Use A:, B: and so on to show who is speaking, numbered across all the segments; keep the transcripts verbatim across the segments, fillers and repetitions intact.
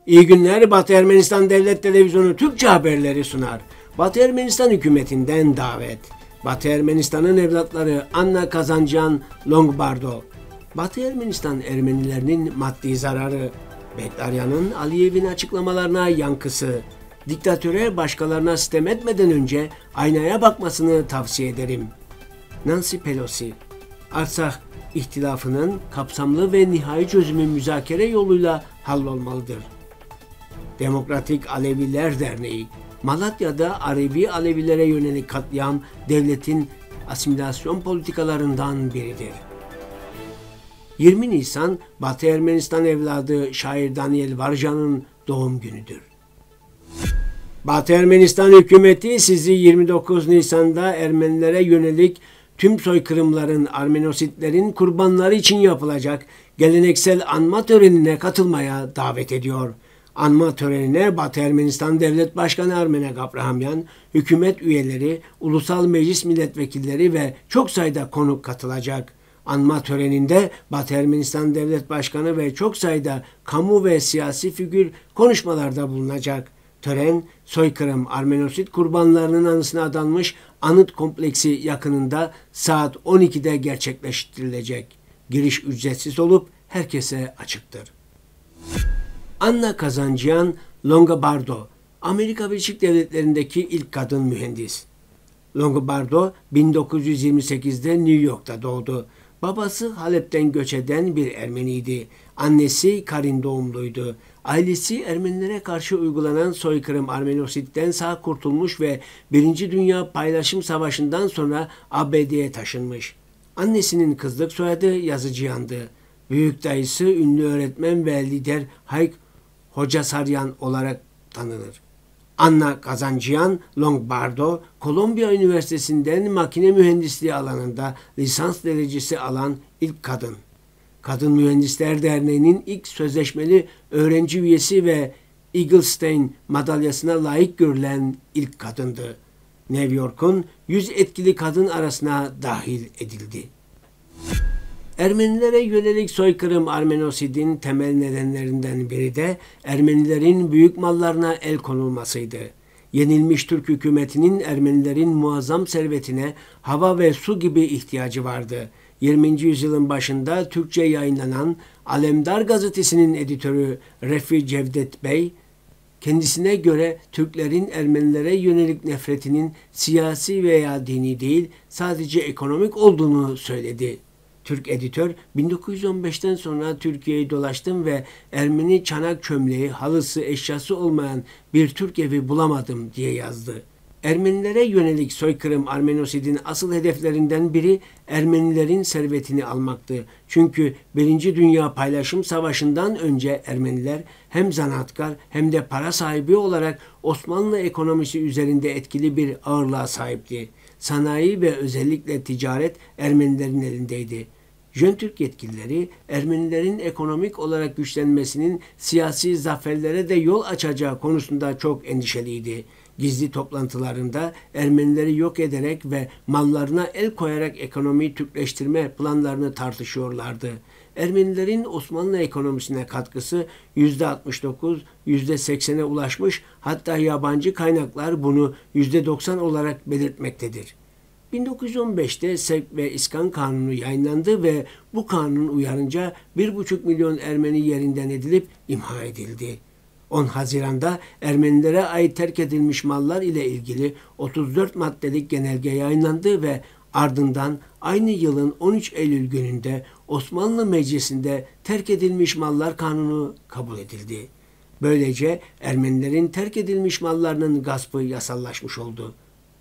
A: İyi günler, Batı Ermenistan Devlet Televizyonu Türkçe haberleri sunar. Batı Ermenistan hükümetinden davet. Batı Ermenistan'ın evlatları Anna Kazancan Longbardo. Batı Ermenistan Ermenilerinin maddi zararı. Beklaryan'ın Aliyev'in açıklamalarına yankısı. Diktatöre başkalarına sitem etmeden önce aynaya bakmasını tavsiye ederim. Nancy Pelosi. Artsakh ihtilafının kapsamlı ve nihai çözümü müzakere yoluyla hallolmalıdır. Demokratik Aleviler Derneği. Malatya'da Alevi Alevilere yönelik katliam devletin asimilasyon politikalarından biridir. yirmi Nisan Batı Ermenistan evladı şair Daniel Varjan'ın doğum günüdür. Batı Ermenistan hükümeti sizi yirmi dokuz Nisan'da Ermenilere yönelik tüm soykırımların, Armenositlerin kurbanları için yapılacak geleneksel anma törenine katılmaya davet ediyor. Anma törenine Batı Ermenistan Devlet Başkanı Armenak Abrahamyan, hükümet üyeleri, ulusal meclis milletvekilleri ve çok sayıda konuk katılacak. Anma töreninde Batı Ermenistan Devlet Başkanı ve çok sayıda kamu ve siyasi figür konuşmalarda bulunacak. Tören, soykırım Armenosit kurbanlarının anısına adanmış anıt kompleksi yakınında saat on ikide gerçekleştirilecek. Giriş ücretsiz olup herkese açıktır. Anna Kazancan Longbardo, Amerika Birleşik Devletleri'ndeki ilk kadın mühendis. Longbardo bin dokuz yüz yirmi sekizde New York'ta doğdu. Babası Halep'ten göç eden bir Ermeniydi. Annesi Karin doğumluydu. Ailesi Ermenilere karşı uygulanan soykırım Armenosit'ten sağ kurtulmuş ve Birinci Dünya Paylaşım Savaşı'ndan sonra A B D'ye taşınmış. Annesinin kızlık soyadı Yazıcıyan'dı. Büyük dayısı ünlü öğretmen ve lider Hayk Hocasaryan olarak tanınır. Anna Kazancan Longbardo, Kolombiya Üniversitesi'nden makine mühendisliği alanında lisans derecesi alan ilk kadın. Kadın Mühendisler Derneği'nin ilk sözleşmeli öğrenci üyesi ve Eaglestein madalyasına layık görülen ilk kadındı. New York'un yüz etkili kadın arasına dahil edildi. Ermenilere yönelik soykırım Armenosid'in temel nedenlerinden biri de Ermenilerin büyük mallarına el konulmasıydı. Yenilmiş Türk hükümetinin Ermenilerin muazzam servetine hava ve su gibi ihtiyacı vardı. yirminci yüzyılın başında Türkçe yayınlanan Alemdar gazetesinin editörü Refi Cevdet Bey, kendisine göre Türklerin Ermenilere yönelik nefretinin siyasi veya dini değil, sadece ekonomik olduğunu söyledi. Türk editör, bin dokuz yüz on beşten sonra Türkiye'yi dolaştım ve Ermeni çanak çömleği, halısı, eşyası olmayan bir Türk evi bulamadım diye yazdı. Ermenilere yönelik soykırım Armenosid'in asıl hedeflerinden biri Ermenilerin servetini almaktı. Çünkü Birinci Dünya Paylaşım Savaşı'ndan önce Ermeniler hem zanaatkar hem de para sahibi olarak Osmanlı ekonomisi üzerinde etkili bir ağırlığa sahipti. Sanayi ve özellikle ticaret Ermenilerin elindeydi. Jöntürk yetkilileri Ermenilerin ekonomik olarak güçlenmesinin siyasi zaferlere de yol açacağı konusunda çok endişeliydi. Gizli toplantılarında Ermenileri yok ederek ve mallarına el koyarak ekonomiyi Türkleştirme planlarını tartışıyorlardı. Ermenilerin Osmanlı ekonomisine katkısı yüzde altmış dokuz, yüzde seksene ulaşmış, hatta yabancı kaynaklar bunu yüzde doksan olarak belirtmektedir. bin dokuz yüz on beşte Sevk ve İskan Kanunu yayınlandı ve bu kanun uyarınca bir buçuk milyon Ermeni yerinden edilip imha edildi. on Haziran'da Ermenilere ait terk edilmiş mallar ile ilgili otuz dört maddelik genelge yayınlandı ve ardından aynı yılın on üç Eylül gününde Osmanlı Meclisi'nde terk edilmiş mallar kanunu kabul edildi. Böylece Ermenilerin terk edilmiş mallarının gaspı yasallaşmış oldu.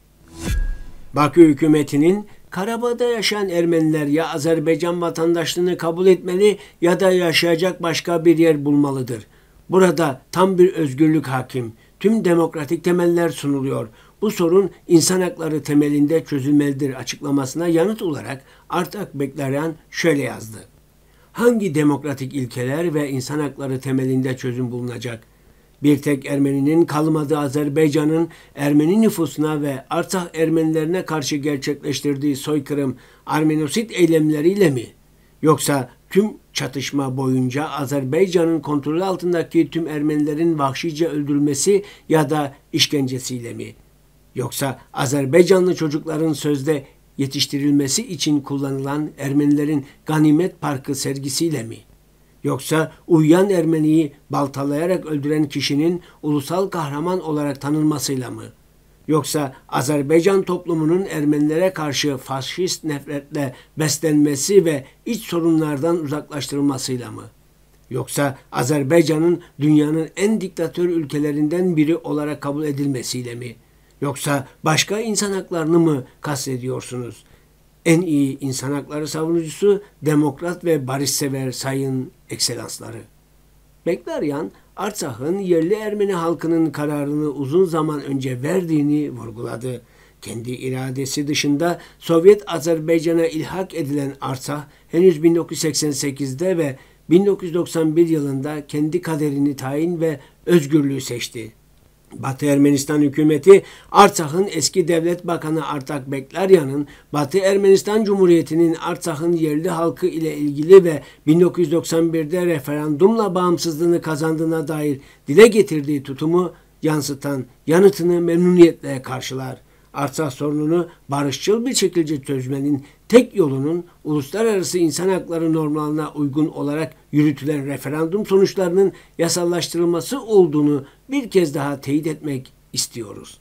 A: Bakü hükümetinin Karabağ'da yaşayan Ermeniler ya Azerbaycan vatandaşlığını kabul etmeli ya da yaşayacak başka bir yer bulmalıdır. Burada tam bir özgürlük hakim. Tüm demokratik temeller sunuluyor. Bu sorun insan hakları temelinde çözülmelidir açıklamasına yanıt olarak Artak Beklaryan şöyle yazdı. Hangi demokratik ilkeler ve insan hakları temelinde çözüm bulunacak? Bir tek Ermeninin kalmadığı Azerbaycan'ın Ermeni nüfusuna ve Artsakh Ermenilerine karşı gerçekleştirdiği soykırım Armenosit eylemleriyle mi? Yoksa tüm çatışma boyunca Azerbaycan'ın kontrolü altındaki tüm Ermenilerin vahşice öldürülmesi ya da işkencesiyle mi? Yoksa Azerbaycanlı çocukların sözde yetiştirilmesi için kullanılan Ermenilerin ganimet parkı sergisiyle mi? Yoksa uyuyan Ermeniyi baltalayarak öldüren kişinin ulusal kahraman olarak tanınmasıyla mı? Yoksa Azerbaycan toplumunun Ermenilere karşı faşist nefretle beslenmesi ve iç sorunlardan uzaklaştırılmasıyla mı? Yoksa Azerbaycan'ın dünyanın en diktatör ülkelerinden biri olarak kabul edilmesiyle mi? Yoksa başka insan haklarını mı kastediyorsunuz? En iyi insan hakları savunucusu, demokrat ve barışsever sayın ekselansları. Beklaryan, Artsak'ın yerli Ermeni halkının kararını uzun zaman önce verdiğini vurguladı. Kendi iradesi dışında Sovyet Azerbaycan'a ilhak edilen Artsak, henüz bin dokuz yüz seksen sekizde ve bin dokuz yüz doksan bir yılında kendi kaderini tayin ve özgürlüğü seçti. Batı Ermenistan hükümeti Artsak'ın eski devlet bakanı Artak Beklaryan'ın Batı Ermenistan Cumhuriyeti'nin Artsak'ın yerli halkı ile ilgili ve bin dokuz yüz doksan birde referandumla bağımsızlığını kazandığına dair dile getirdiği tutumu yansıtan yanıtını memnuniyetle karşılar. Artsak sorununu barışçıl bir şekilde çözmenin tek yolunun uluslararası insan hakları normlarına uygun olarak yürütülen referandum sonuçlarının yasallaştırılması olduğunu bir kez daha teyit etmek istiyoruz.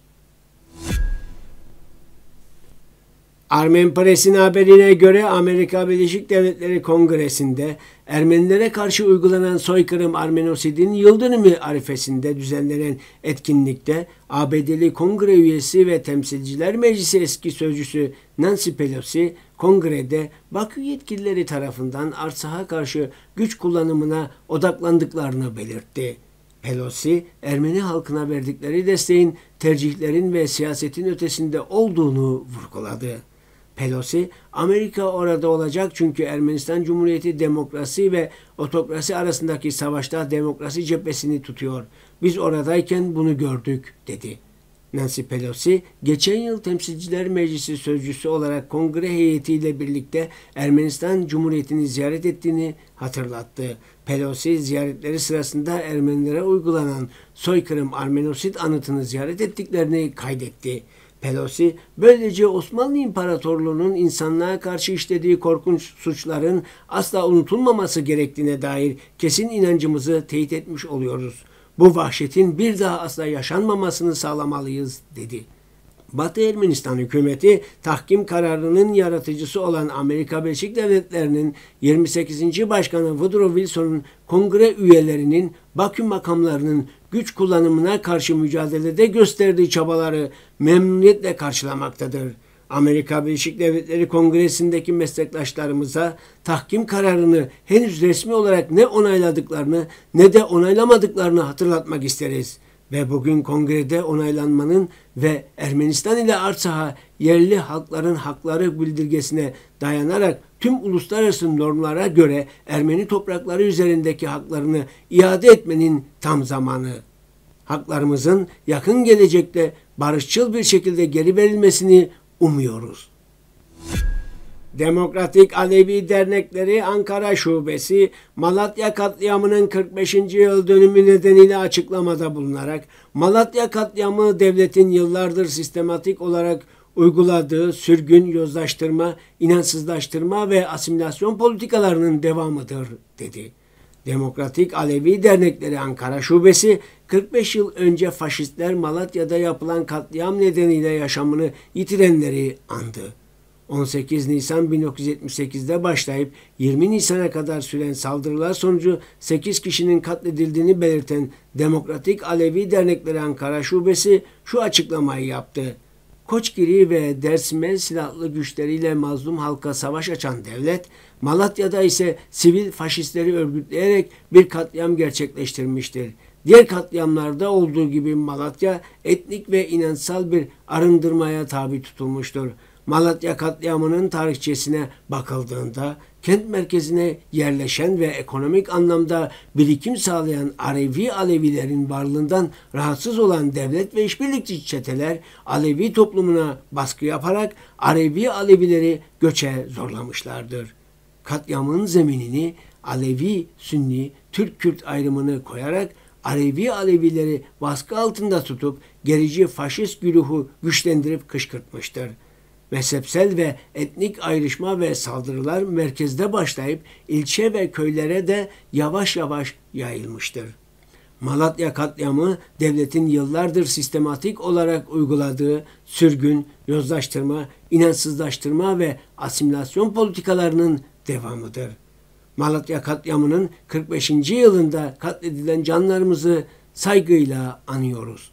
A: Armen Press'in haberine göre Amerika Birleşik Devletleri Kongresi'nde Ermenilere karşı uygulanan soykırım Armenosid'in yıl dönümü arifesinde düzenlenen etkinlikte A B D'li Kongre üyesi ve Temsilciler Meclisi eski sözcüsü Nancy Pelosi, kongrede Bakü yetkilileri tarafından Artsak'a karşı güç kullanımına odaklandıklarını belirtti. Pelosi, Ermeni halkına verdikleri desteğin tercihlerin ve siyasetin ötesinde olduğunu vurguladı. Pelosi, Amerika orada olacak çünkü Ermenistan Cumhuriyeti demokrasi ve otokrasi arasındaki savaşta demokrasi cephesini tutuyor. Biz oradayken bunu gördük, dedi. Nancy Pelosi, geçen yıl Temsilciler Meclisi sözcüsü olarak kongre heyetiyle birlikte Ermenistan Cumhuriyeti'ni ziyaret ettiğini hatırlattı. Pelosi, ziyaretleri sırasında Ermenilere uygulanan soykırım Armenosid anıtını ziyaret ettiklerini kaydetti. Pelosi, böylece Osmanlı İmparatorluğu'nun insanlığa karşı işlediği korkunç suçların asla unutulmaması gerektiğine dair kesin inancımızı teyit etmiş oluyoruz. Bu vahşetin bir daha asla yaşanmamasını sağlamalıyız, dedi. Batı Ermenistan hükümeti, tahkim kararının yaratıcısı olan Amerika Birleşik Devletleri'nin yirmi sekizinci Başkanı Woodrow Wilson'un kongre üyelerinin Bakü makamlarının güç kullanımına karşı mücadelede gösterdiği çabaları memnuniyetle karşılamaktadır. Amerika Birleşik Devletleri Kongresi'ndeki meslektaşlarımıza tahkim kararını henüz resmi olarak ne onayladıklarını ne de onaylamadıklarını hatırlatmak isteriz. Ve bugün kongrede onaylanmanın ve Ermenistan ile Artsak'a yerli halkların hakları bildirgesine dayanarak tüm uluslararası normlara göre Ermeni toprakları üzerindeki haklarını iade etmenin tam zamanı. Haklarımızın yakın gelecekte barışçıl bir şekilde geri verilmesini umuyoruz. Demokratik Alevi Dernekleri Ankara Şubesi, Malatya katliamının kırk beşinci yıl dönümü nedeniyle açıklamada bulunarak, Malatya katliamı devletin yıllardır sistematik olarak uyguladığı sürgün, yozlaştırma, inançsızlaştırma ve asimilasyon politikalarının devamıdır, dedi. Demokratik Alevi Dernekleri Ankara Şubesi, kırk beş yıl önce faşistler Malatya'da yapılan katliam nedeniyle yaşamını yitirenleri andı. on sekiz Nisan bin dokuz yüz yetmiş sekizde başlayıp yirmi Nisan'a kadar süren saldırılar sonucu sekiz kişinin katledildiğini belirten Demokratik Alevi Dernekleri Ankara Şubesi şu açıklamayı yaptı. Koçgiri ve Dersimel silahlı güçleriyle mazlum halka savaş açan devlet, Malatya'da ise sivil faşistleri örgütleyerek bir katliam gerçekleştirmiştir. Diğer katliamlarda olduğu gibi Malatya etnik ve inançsal bir arındırmaya tabi tutulmuştur. Malatya katliamının tarihçesine bakıldığında kent merkezine yerleşen ve ekonomik anlamda birikim sağlayan Alevi Alevilerin varlığından rahatsız olan devlet ve işbirlikçi çeteler Alevi toplumuna baskı yaparak Alevi Alevileri göçe zorlamışlardır. katliamın zeminini Alevi, Sünni, Türk-Kürt ayrımını koyarak Alevi Alevileri baskı altında tutup gerici faşist güruhu güçlendirip kışkırtmıştır. Mezhepsel ve etnik ayrışma ve saldırılar merkezde başlayıp ilçe ve köylere de yavaş yavaş yayılmıştır. Malatya katliamı devletin yıllardır sistematik olarak uyguladığı sürgün, yozlaştırma, inançsızlaştırma ve asimilasyon politikalarının devamıdır. Malatya katliamının kırk beşinci yılında katledilen canlarımızı saygıyla anıyoruz.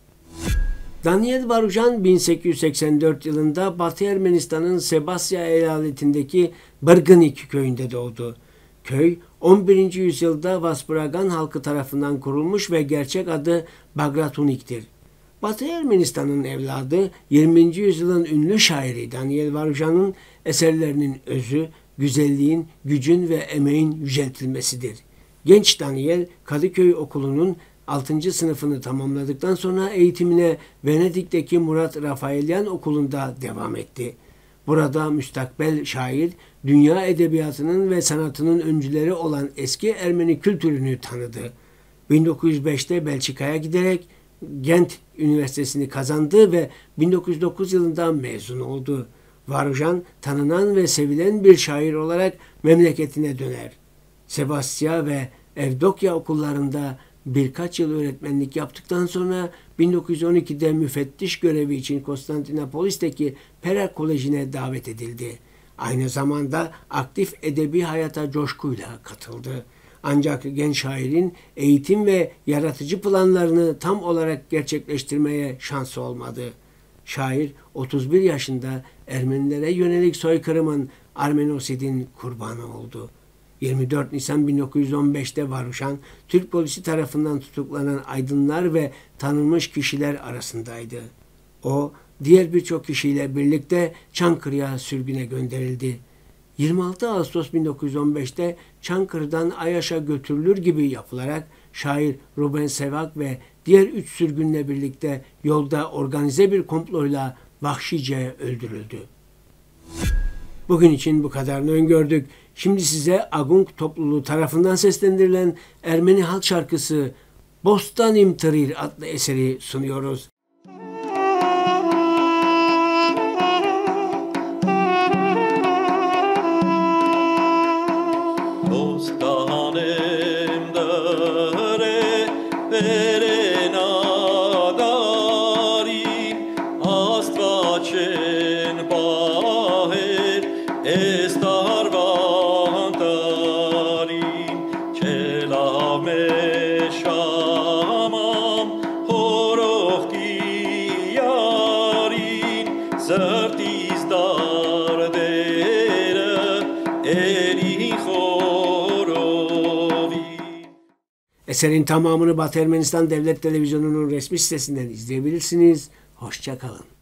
A: Daniel Varujan bin sekiz yüz seksen dört yılında Batı Ermenistan'ın Sebasya eyaletindeki Bırgınik köyünde doğdu. Köy on birinci yüzyılda Vaspuragan halkı tarafından kurulmuş ve gerçek adı Bagratunik'tir. Batı Ermenistan'ın evladı yirminci yüzyılın ünlü şairi Daniel Varujan'ın eserlerinin özü, güzelliğin, gücün ve emeğin yüceltilmesidir. Genç Daniel, Kadıköy Okulu'nun altıncı sınıfını tamamladıktan sonra eğitimine Venedik'teki Murat Rafaelyan Okulu'nda devam etti. Burada müstakbel şair, dünya edebiyatının ve sanatının öncüleri olan eski Ermeni kültürünü tanıdı. bin dokuz yüz beşte Belçika'ya giderek Gent Üniversitesi'ni kazandı ve bin dokuz yüz dokuz yılında mezun oldu. Varujan, tanınan ve sevilen bir şair olarak memleketine döner. Sebastia ve Evdokya okullarında birkaç yıl öğretmenlik yaptıktan sonra bin dokuz yüz on ikide müfettiş görevi için Konstantinopolis'teki Pera Koleji'ne davet edildi. Aynı zamanda aktif edebi hayata coşkuyla katıldı. Ancak genç şairin eğitim ve yaratıcı planlarını tam olarak gerçekleştirmeye şansı olmadı. Şair otuz bir yaşında Ermenilere yönelik soykırımın Armenosid'in kurbanı oldu. yirmi dört Nisan bin dokuz yüz on beşte Varujan, Türk polisi tarafından tutuklanan aydınlar ve tanınmış kişiler arasındaydı. O, diğer birçok kişiyle birlikte Çankırı'ya sürgüne gönderildi. yirmi altı Ağustos bin dokuz yüz on beşte Çankırı'dan Ayaş'a götürülür gibi yapılarak şair Ruben Sevak ve diğer üç sürgünle birlikte yolda organize bir komployla vahşice öldürüldü. Bugün için bu kadarını öngördük. Şimdi size Agung topluluğu tarafından seslendirilen Ermeni halk şarkısı Bostanim Trir adlı eseri sunuyoruz.
B: Bostanim dare verenadarim astvaçen paher estarvantarim çelameşamam horohtiyarin zertizdar dere eri horovi.
A: Eserin tamamını Batı Ermenistan Devlet Televizyonu'nun resmi sitesinden izleyebilirsiniz. Hoşça kalın.